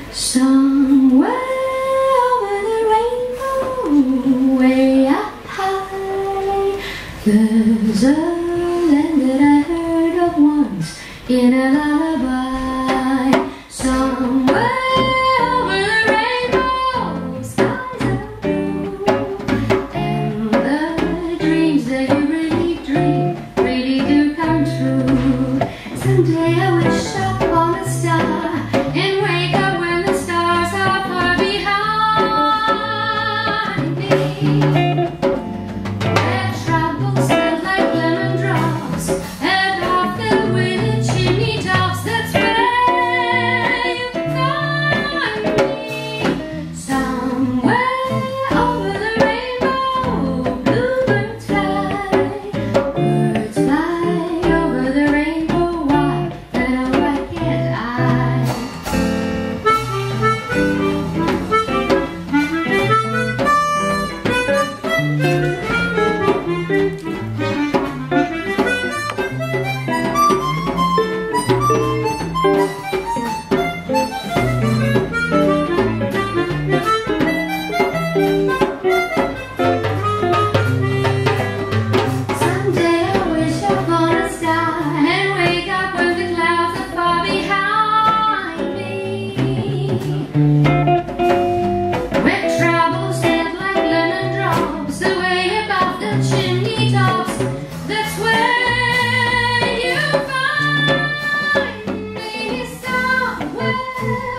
Somewhere over the rainbow, way up high, there's a land that I heard of once in a lullaby. Somewhere over the rainbow, skies are blue, and the dreams that you really dream really do come true. Someday I wish upon a star and wake up when the stars are far behind me, where troubles melt like lemon drops and off the windy chimney tops. That's where you find me. Somewhere over the rainbow, bluebirds fly, birds fly over the rainbow. Why then, oh, why can't I? Someday I wish upon a star and wake up when the clouds are far behind me, where troubles melt like lemon drops away above the chimney tops. That's where you find me. Somewhere